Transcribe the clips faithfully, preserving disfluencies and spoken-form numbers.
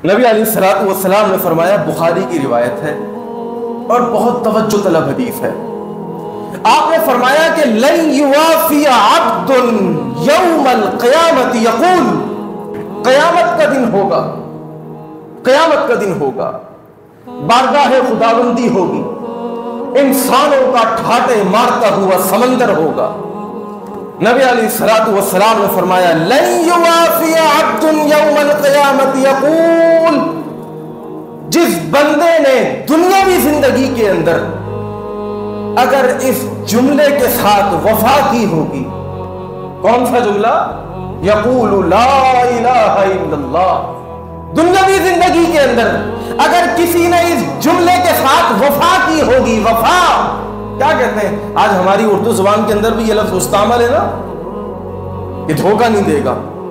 نبی علیہ الصلوۃ والسلام نے فرمایا، بخاری کی روایت ہے اور بہت توجہ طلب حدیث ہے، آپ نے فرمایا کہ لن یوافی عبد یوم القیامت یقول، قیامت کا دن ہوگا، قیامت کا دن ہوگا، بارگاہ خداوندی ہوگی، انسانوں کا ٹھاٹے مارتا ہوا سمندر ہوگا۔ نبی علیہ الصلوۃ والسلام نے فرمایا، لن یوافی عبد یوم القیامت یقول، جس بندے نے دنیاوی زندگی کے اندر اگر اس جملے کے ساتھ وفا کی ہوگی، کون سا جملہ؟ یقول لا الہ الا اللہ، دنیاوی زندگی کے اندر اگر کسی نے اس جملے کے ساتھ وفا کی ہوگی، وفا کیا کہتے ہیں؟ آج ہماری اردو زبان کے اندر بھی یہ لفظ مستعمل ہے نا، یہ دھوکہ نہیں دے گا،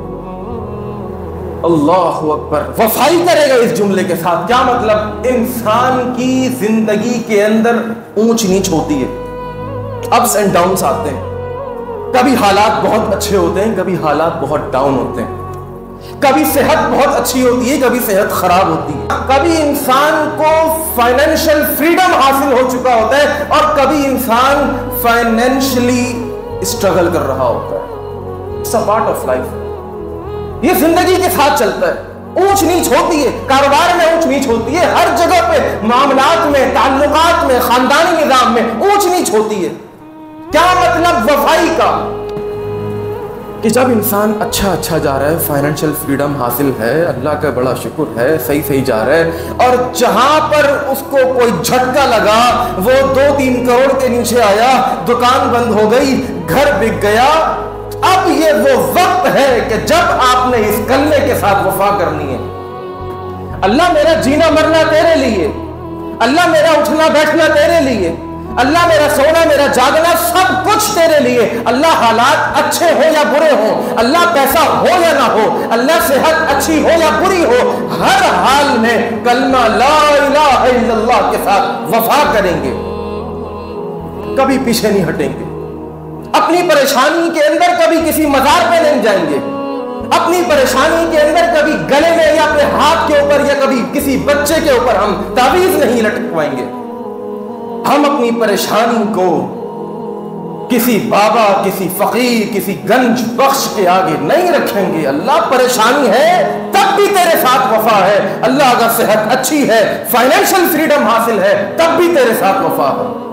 اللہ اکبر، وفائی کرے گا اس جملے کے ساتھ۔ کیا مطلب؟ انسان کی زندگی کے اندر اونچ نیچ ہوتی ہے، اپس اینڈ ڈاؤنس آتے ہیں، کبھی حالات بہت اچھے ہوتے ہیں، کبھی حالات بہت ڈاؤن ہوتے ہیں، کبھی صحت بہت اچھی ہوتی ہے، کبھی صحت خراب ہوتی ہے، کبھی انسان کو فائنینشل فریڈم حاصل ہو چکا ہوتا ہے اور کبھی انسان فائنینشلی اسٹرگل کر رہا ہوتا ہے۔ It's a part of life, یہ زندگی کے ساتھ چلتا ہے، اونچ نیچ ہوتی ہے، کاروبار میں اونچ نیچ ہوتی ہے، ہر جگہ پہ معاملات میں، تعلقات میں، خاندانی نظام میں اونچ نیچ ہوتی ہے۔ کیا مطلب وفائی کا؟ کہ جب انسان اچھا اچھا جا رہا ہے، فائنینشیل فریڈم حاصل ہے، اللہ کا بڑا شکر ہے، صحیح صحیح جا رہا ہے، اور جہاں پر اس کو کوئی جھٹکا لگا، وہ دو تین کروڑ کے نیچے آیا، دکان بند ہو گئی، گھر بک گیا، اب یہ وہ وقت ہے کہ جب آپ نے اس کلمے کے ساتھ وفا کرنی ہے، اللہ میرا جینا مرنا تیرے لیے، اللہ میرا اٹھنا بیٹھنا تیرے لیے، اللہ میرا سونا میرا جاگنا سب کچھ تیرے لیے، اللہ حالات اچھے ہو یا برے ہو، اللہ پیسہ ہو یا نہ ہو، اللہ صحت اچھی ہو یا بری ہو، ہر حال میں کلمہ لا الہ الا اللہ کے ساتھ وفا کریں گے، کبھی پیچھے نہیں ہٹیں گے، اپنی پریشانی کے اندر کبھی کسی مزار پہ نہیں جائیں گے، اپنی پریشانی کے اندر کبھی گلے میں یا اپنے ہاتھ کے اوپر یا کبھی کسی بچے کے اوپر ہم تعویذ نہیں لٹکوائیں گے، ہم اپنی پریشانی کو کسی بابا، کسی فقیر، کسی گنج بخش کے آگے نہیں رکھیں گے۔ اللہ پریشانی ہے تب بھی تیرے ساتھ وفا ہے، اللہ اگر صحت اچھی ہے، فائنینشل فریڈم حاصل ہے، تب بھی تیرے ساتھ وفا ہے۔